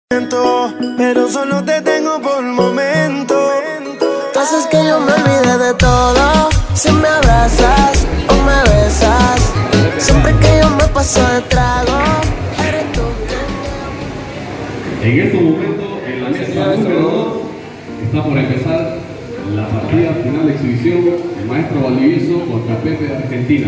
Pero solo te tengo por momento. Tú haces que yo me olvide de todo. Si me abrazas o me besas, siempre que yo me paso de trago, eres tú. En estos momentos, en la mesa número 2, está por empezar la partida final de exhibición del maestro Valdivieso contra Pepe de Argentina.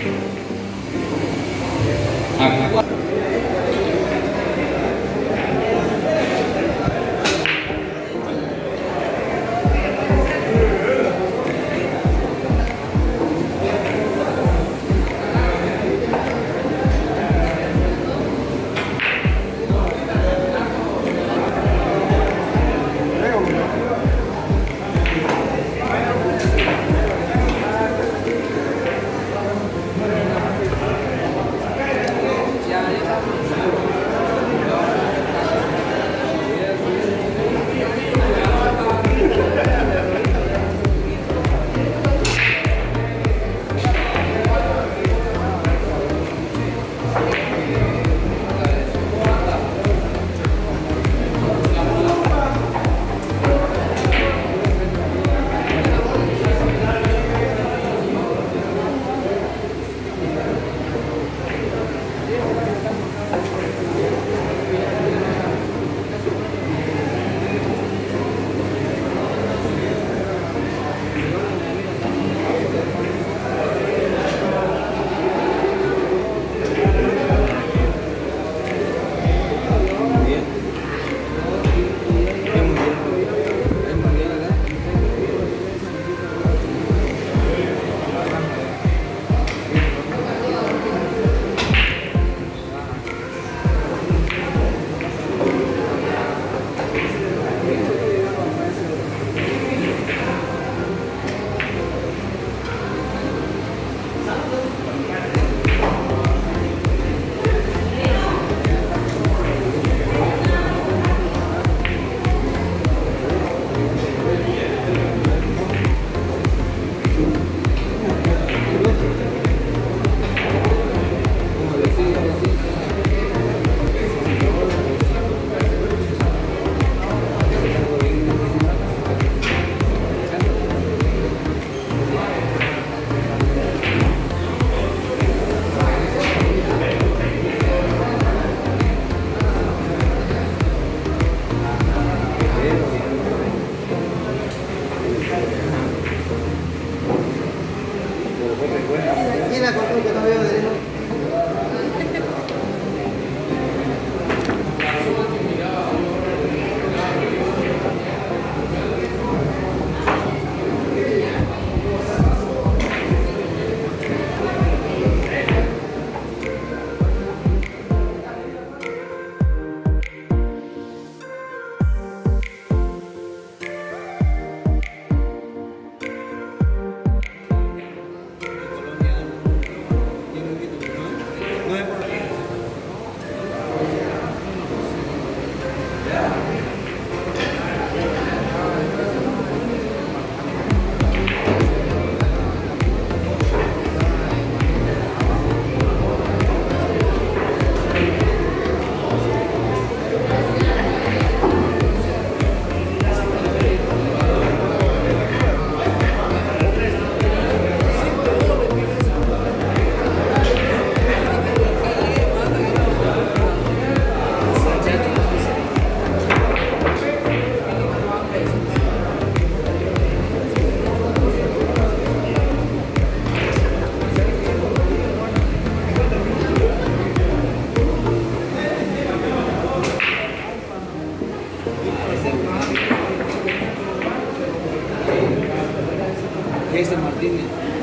Martínez.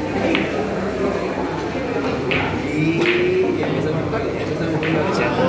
Y empezamos con la bachata.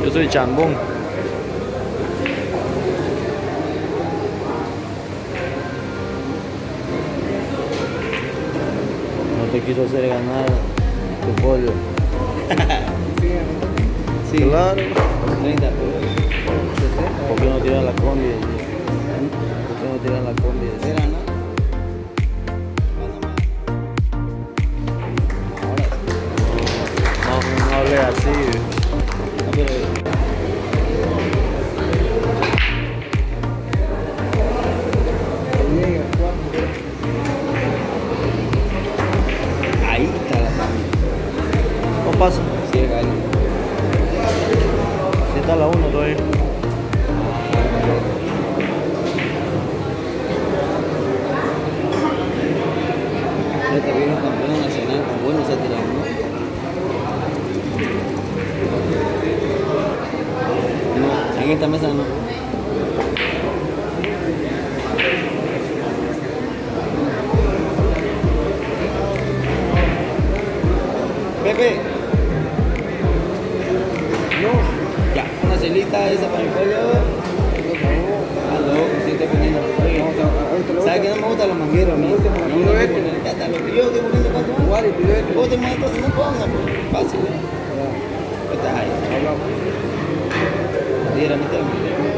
Yo soy chambón. No te quiso hacer ganar tu pollo. Sí. Claro. 30 ¿Por qué no tiran la combi? ¿Por qué no tiran la combi? Era, ¿no? No hable así. No, pero... Ahí está la familia. No pasa. Sí, es gana. Si está la 1 todavía. Este viejo campeón nacional con buenos atirados, ¿no? No, en esta mesa no. Pepe. No. Ya, una celita esa para el pollo. Aló, sí estoy poniendo. ¿Sabes que no me gustan los mangueros? No me gusta ya está, lo que yo estoy poniendo cuánto más. Vos te mandas, entonces no pongas, pues. Fácil. Estás ahí. Diera mi tema.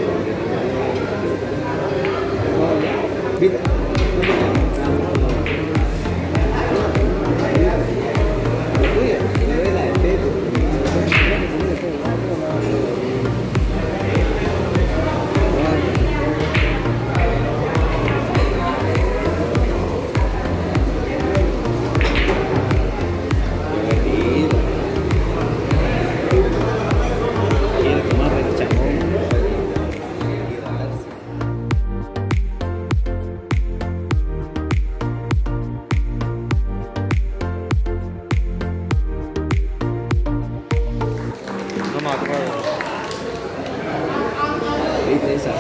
No me acuerdo. ¿Viste esa?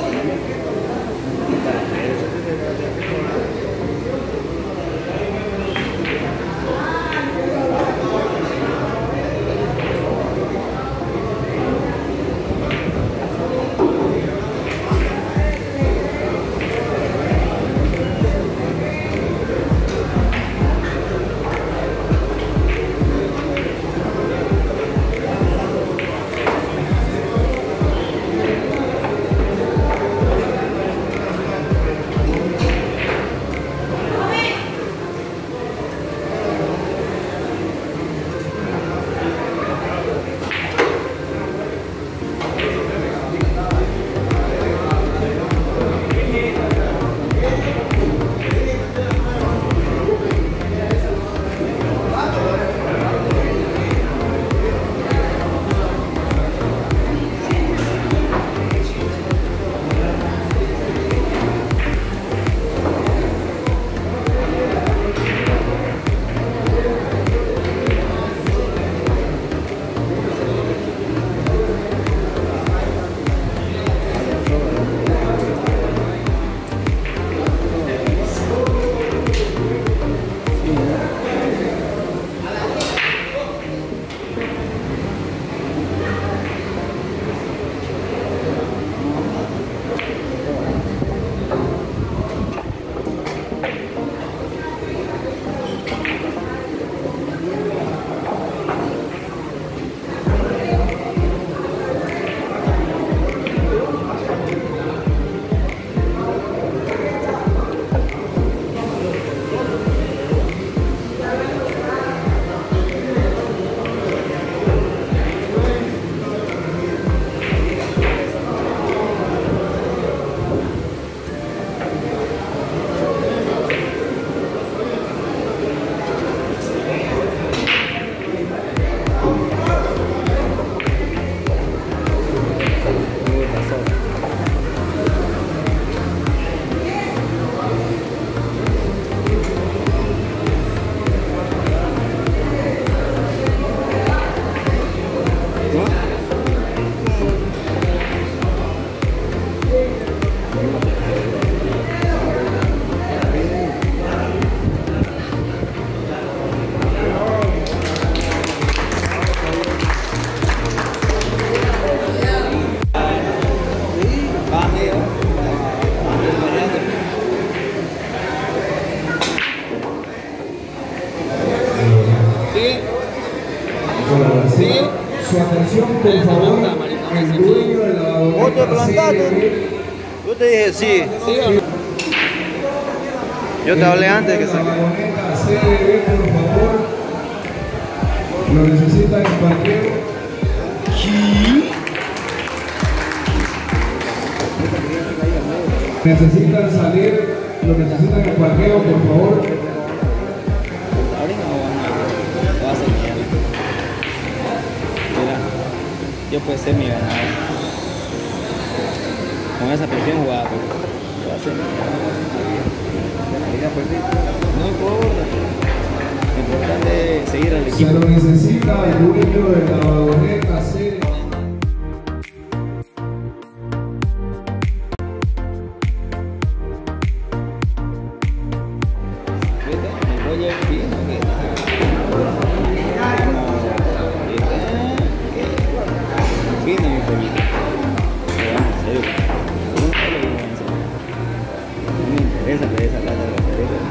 Su atención, por favor, el dueño de la ¿Vos te plantaste? Yo te dije sí. ¿Sí o no? Yo te hablé antes que saque. por favor. Lo necesitan en parqueo. Necesitan salir, lo necesitan en parqueo, por favor. Yo puedo ser mi ganador. Con esa presión jugada, pero yo voy a ser mi ganador. No importa. Lo importante es seguir al Se equipo. lo necesita el dueño de la vagoneta serie. Oye, fino que fino mi pollito. En serio. No me interesa que esa plata de la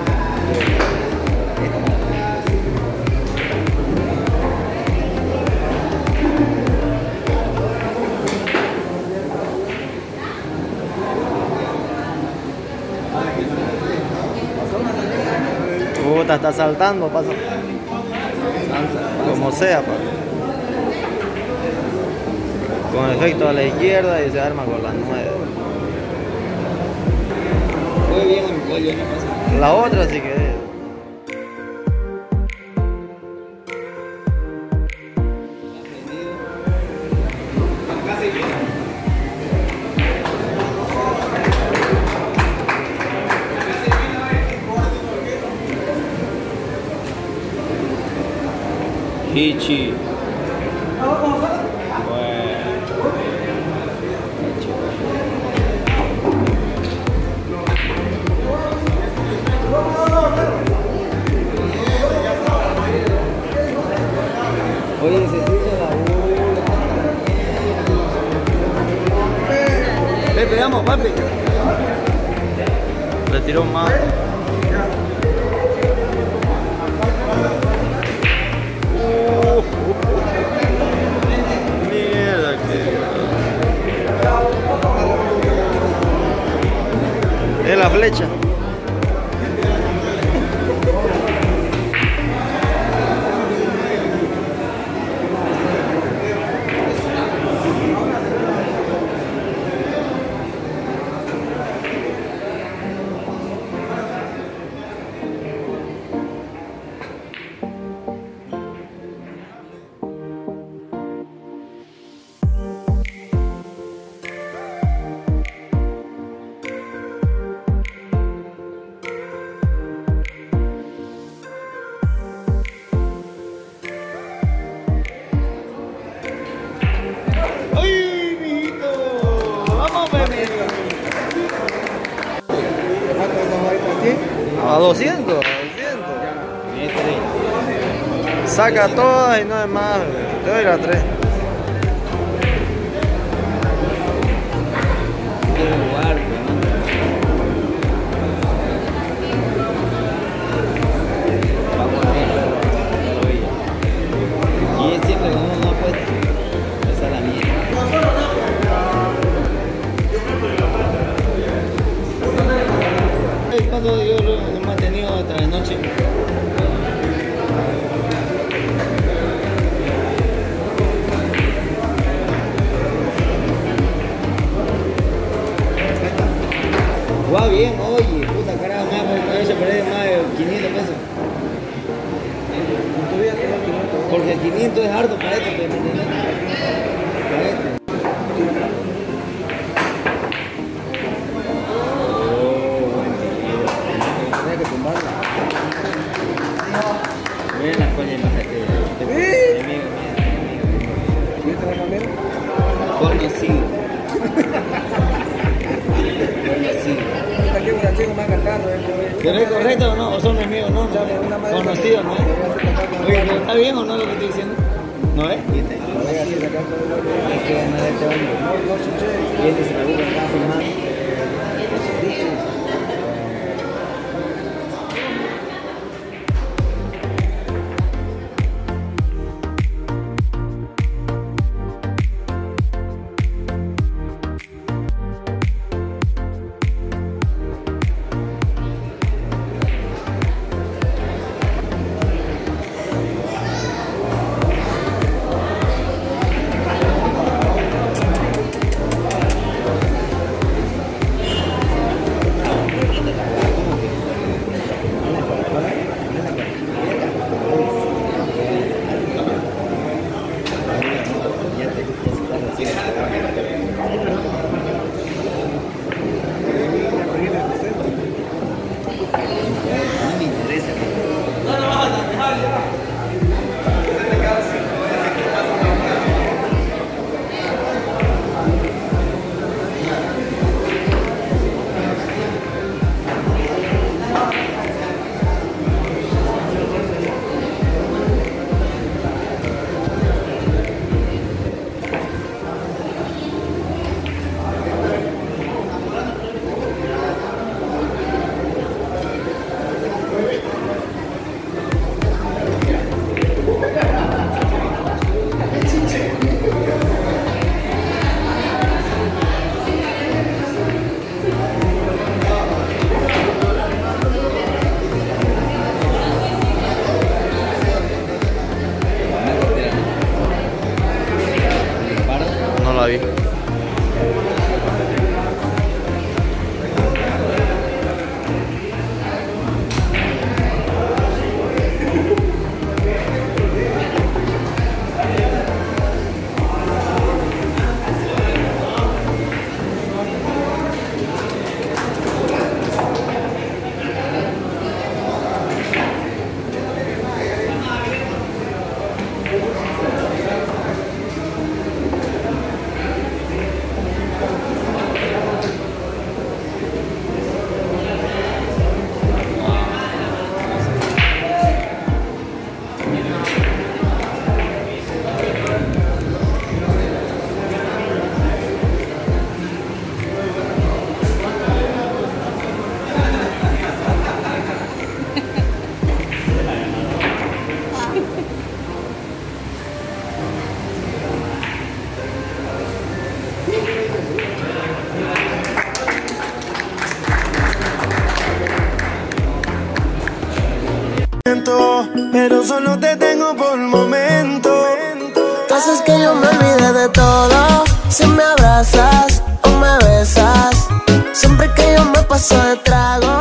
Puta, está saltando, pasa. Como sea, pa. Con efecto a la izquierda y se arma con las 9. Fue bien en mi pollo, no pasa. La otra sí que Hichi. Oye, se puso la bola. Pegamos, papi. Le tiró más. Mierda que... Es la flecha. A 200. Saca todas y no es más. Te doy la 3. Y es siempre que uno no apuesta. Esa es la mía. ¿Cuánto yo lo he mantenido hasta la noche? Va bien, oye, puta carajo, me voy a perder más de 500 pesos. Porque 500 es harto para esto, ¿me entiendes? Para esto. Buena coña, imagínate. Amigo. Conocido. ¿Pero es correcto o no? ¿O son enemigos? No, conocido, ¿no? Oye, ¿pero está bien o no lo que estoy diciendo? ¿No es? ¿Viste? Es que ganar este hombre. Y este se preocupa, está filmando. pero solo te tengo por momento. Tú haces que yo me olvide de todo. Si me abrazas o me besas, siempre que yo me paso de trago.